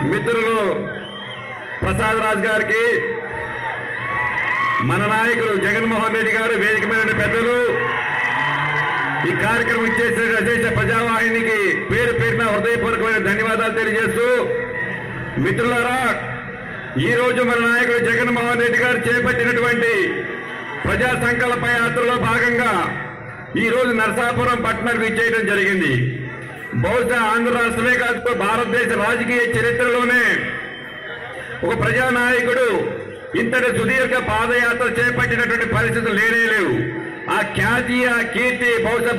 మిత్రులు ప్రసాద్ రాజ్ గారికి, మన నాయకులు జగన్మోహన్ రెడ్డి గారు, వేదిక మీద పెద్దలు, ఈ కార్యక్రమం ఇచ్చేసిన అశేష ప్రజావాహినికి పేరు పేరున హృదయపూర్వకమైన ధన్యవాదాలు తెలియజేస్తూ, మిత్రులారా, ఈ రోజు మన నాయకుడు జగన్మోహన్ రెడ్డి గారు చేపట్టినటువంటి ప్రజా సంకల్ప యాత్రలో భాగంగా ఈ రోజు నరసాపురం పట్టణానికి ఇచ్చేయడం జరిగింది. బహుశా ఆంధ్ర రాష్ట్రమే కాదు, భారతదేశ రాజకీయ చరిత్రలోనే ఒక ప్రజానాయకుడు ఇంతటి సుదీర్ఘ పాదయాత్ర చేపట్టినటువంటి పరిస్థితులు లేవు. ఆ ఖ్యాతి, ఆ కీర్తి బహుశా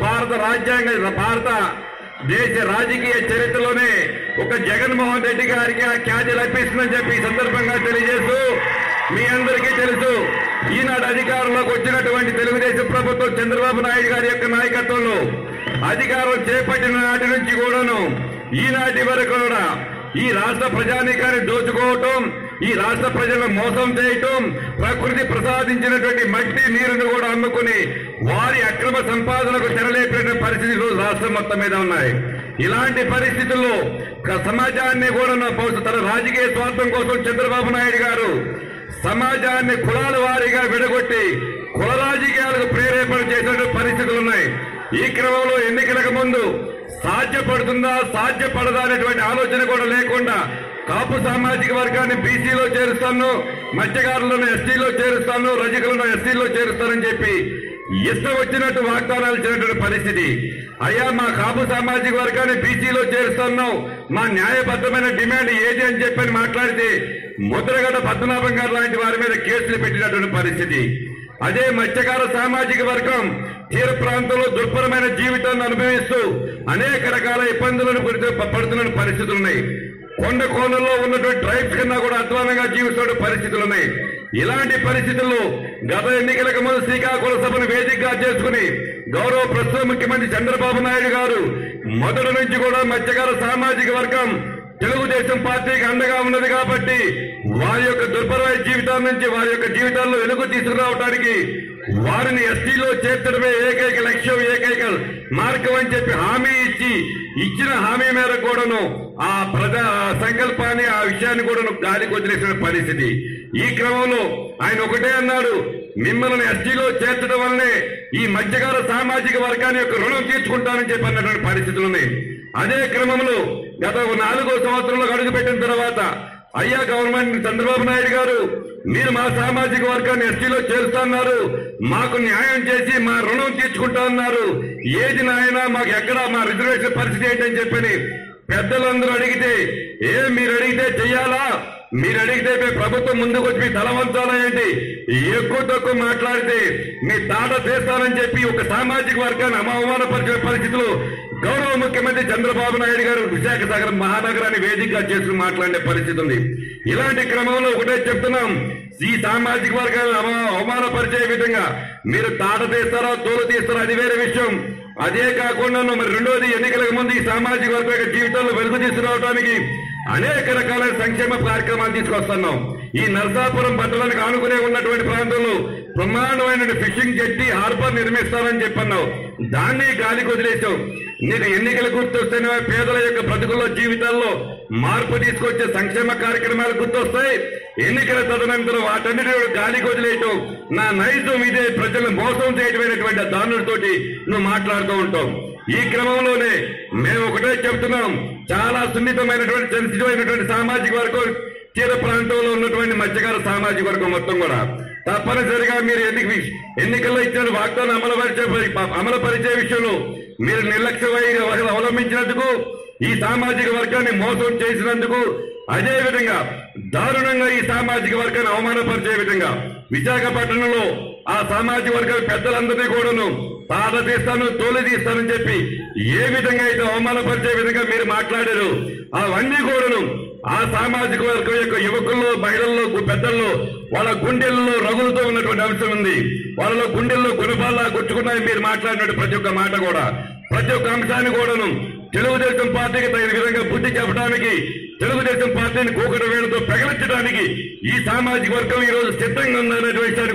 భారత దేశ రాజకీయ చరిత్రలోనే ఒక జగన్మోహన్ రెడ్డి గారికి ఆ ఖ్యాతి లభిస్తుందని చెప్పి ఈ సందర్భంగా తెలియజేస్తూ, మీ అందరికీ తెలుసు, ఈనాడు అధికారంలోకి వచ్చినటువంటి తెలుగుదేశం ప్రభుత్వం చంద్రబాబు నాయుడు గారి యొక్క నాయకత్వంలో అధికారం చేపట్టిన నాటి నుంచి కూడాను ఈనాటి వరకు కూడా ఈ రాష్ట్ర ప్రజానీకాన్ని దోచుకోవటం, ఈ రాష్ట్ర ప్రజలను మోసం చేయటం, ప్రకృతి ప్రసాదించినటువంటి మట్టి నీరును కూడా అమ్ముకుని వారి అక్రమ సంపాదనకు తెరలేపిన పరిస్థితులు రాష్ట్రం మొత్తం మీద ఉన్నాయి. ఇలాంటి పరిస్థితుల్లో సమాజాన్ని కూడా తన రాజకీయ స్వార్థం కోసం చంద్రబాబు నాయుడు గారు సమాజాన్ని కులాల వారీగా విడగొట్టి కుల రాజకీయాలకు ప్రేరేపణ చేసినటువంటి పరిస్థితులు ఉన్నాయి. ఈ క్రమంలో ఎన్నికలకు ముందు సాధ్యపడుతుందా సాధ్యపడదా అనేటువంటి ఆలోచన కూడా లేకుండా కాపు సామాజిక వర్గాన్ని బీసీలో చేరుస్తాను, మత్స్యకారులను ఎస్టీలో చేరుస్తాను, రజకులను ఎస్టీలో చేరుస్తానని చెప్పి ఇష్టం వచ్చినట్టు వాగ్దానాలు ఇచ్చినటువంటి పరిస్థితి. అయ్యా, మా కాపు సామాజిక వర్గాన్ని బీసీలో చేరుస్తున్నాం, మా న్యాయబద్ధమైన డిమాండ్ ఏది అని చెప్పని మాట్లాడితే ముద్రగడ పద్మనాభం గారు లాంటి వారి మీద కేసులు పెట్టినటువంటి పరిస్థితి. అదే మత్స్యకార సామాజిక వర్గం తీర ప్రాంతంలో దుర్భరమైన జీవితాన్ని అనుభవిస్తూ అనేక రకాల ఇబ్బందులను పడుతున్న పరిస్థితులు ఉన్నాయి. కొండ కోణంలో ఉన్నటువంటి ట్రైబ్స్ కన్నా కూడా అధ్వానంగా జీవిస్తున్న పరిస్థితులు ఉన్నాయి. ఇలాంటి పరిస్థితుల్లో గత ఎన్నికలకు ముందు శ్రీకాకుళం సభను వేదికగా చేసుకుని గౌరవ ప్రస్తుత ముఖ్యమంత్రి చంద్రబాబు నాయుడు గారు మొదటి నుంచి కూడా మత్స్యకార సామాజిక వర్గం తెలుగుదేశం పార్టీకి అండగా ఉన్నది కాబట్టి వారి యొక్క దుర్భరమైన జీవితాల నుంచి వారి యొక్క జీవితాల్లో వెలుగు తీసుకురావడానికి వారిని ఎస్టీలో చేర్చడమే ఏకైక లక్ష్యం, ఏకైక మార్గం అని చెప్పి హామీ ఇచ్చిన హామీ మేరకు కూడాను ఆ ప్రజా సంకల్పాన్ని, ఆ విషయాన్ని కూడా గాలికి వదిలేసిన పరిస్థితి. ఈ క్రమంలో ఆయన ఒకటే అన్నాడు, మిమ్మల్ని ఎస్టీలో చేర్చడం వల్లనే ఈ మత్స్యకార సామాజిక వర్గాన్ని యొక్క రుణం తీర్చుకుంటానని చెప్పి అన్నటువంటి పరిస్థితులు ఉన్నాయి. అదే క్రమంలో గత 4వ సంవత్సరంలో అడుగుపెట్టిన తర్వాత అయ్యా గవర్నమెంట్ చంద్రబాబు నాయుడు గారు, మీరు మా సామాజిక వర్గాన్ని ఎస్టీలో చేరుస్తున్నారు, మాకు న్యాయం చేసి మా రుణం తీర్చుకుంటా అన్నారు, ఏది నాయనా మాకు ఎక్కడ మా రిజర్వేషన్ పరిస్థితి ఏంటని చెప్పని పెద్దలందరూ అడిగితే, మీరు అడిగితే చెయ్యాలా, మీరు అడిగితే ప్రభుత్వం ముందుకు వచ్చి మీ తల వంచాలా ఏంటి, ఎక్కువ తక్కువ మాట్లాడితే మీ తాట చేస్తానని చెప్పి ఒక సామాజిక వర్గాన్ని అవమానపరిచిన పరిస్థితులు గౌరవ ముఖ్యమంత్రి చంద్రబాబు నాయుడు గారు విశాఖ సాగరం మహానగరాన్ని వేదికగా చేసుకుని మాట్లాడే పరిస్థితి ఉంది. ఇలాంటి క్రమంలో ఒకటే చెప్తున్నాం, ఈ సామాజిక వర్గాన్ని అవమానపరిచే విధంగా మీరు తాట తీస్తారా తోలు తీస్తారా అది వేరే విషయం. అదే కాకుండా మరి రెండోది, ఎన్నికలకు ముందు ఈ సామాజిక వర్గ యొక్క జీవితాల్లో వెలుగు తీసుకురావడానికి అనేక రకాలైన సంక్షేమ కార్యక్రమాలు తీసుకొస్తున్నాం. ఈ నరసాపురం పట్టణానికి ఆనుకునే ఉన్నటువంటి ప్రాంతంలో బ్రహ్మాండమైన ఫిషింగ్ జెట్టి హార్బర్ నిర్మిస్తానని చెప్పన్నావు, దాన్ని గాలికి వదిలేసావు. నీకు ఎన్నికలు గుర్తొస్తేనే పేదల యొక్క బ్రతుకుల్లో జీవితాల్లో మార్పు తీసుకొచ్చే సంక్షేమ కార్యక్రమాలు గుర్తొస్తాయి. ఎన్నికల తదనంతరం వాటన్నిటి గాలికి వదిలేయటం నా నైజం ఇదే, ప్రజలను మోసం చేయటమైనటువంటి దానులతోటి నువ్వు మాట్లాడుతూ ఉంటావు. ఈ క్రమంలోనే మేము ఒకటే చెప్తున్నాం, చాలా సున్నితమైనటువంటి సెన్సిటివ్ అయినటువంటి సామాజిక వర్గం తీర ప్రాంతంలో ఉన్నటువంటి మత్స్యకార సామాజిక వర్గం మొత్తం కూడా తప్పనిసరిగా మీరు ఎన్నికల్లో ఇచ్చిన వాగ్దానం అమలుపరిచే విషయంలో మీరు నిర్లక్ష్య అవలంబించినందుకు, ఈ సామాజిక వర్గాన్ని మోసం చేసినందుకు, అదేవిధంగా దారుణంగా ఈ సామాజిక వర్గాన్ని అవమానపరిచే విధంగా విశాఖపట్నంలో ఆ సామాజిక వర్గాల పెద్దలందరినీ కూడాను తాట తీస్తాను తోలు తీస్తానని చెప్పి ఏ విధంగా అయితే అవమానపరిచే విధంగా మీరు మాట్లాడారు, అవన్నీ కూడాను ఆ సామాజిక వర్గం యొక్క యువకుల్లో, మహిళల్లో, పెద్దల్లో వాళ్ళ గుండెల్లో రగులుతో ఉన్నటువంటి అంశం ఉంది. వాళ్ళలో గుండెల్లో గుణపాల్లా గుచ్చుకున్నాయి మీరు మాట్లాడినట్టు ప్రతి ఒక్క మాట కూడా, ప్రతి ఒక్క అంశాన్ని కూడాను తెలుగుదేశం పార్టీకి తగిన విధంగా బుద్ధి చెప్పడానికి, తెలుగుదేశం పార్టీని కూకటి వేలుతో ప్రకటించడానికి ఈ సామాజిక వర్గం ఈ రోజు సిద్ధంగా ఉందనేటువంటి విషయాన్ని కూడా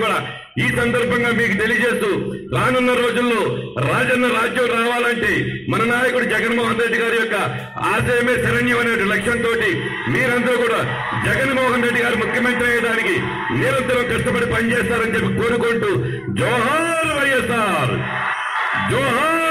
ఈ సందర్భంగా మీకు తెలియజేస్తూ రానున్న రోజుల్లో రాజన్న రాజ్యం రావాలంటే మన నాయకుడు జగన్మోహన్ రెడ్డి గారి యొక్క ఆశయమే శరణ్యం అనే లక్ష్యంతో మీరందరూ కూడా జగన్మోహన్ రెడ్డి గారు ముఖ్యమంత్రి అయ్యేదానికి నిరంతరం కష్టపడి పనిచేస్తారని చెప్పి కోరుకుంటూ జోహార్ వైఎస్ఆర్, జోహార్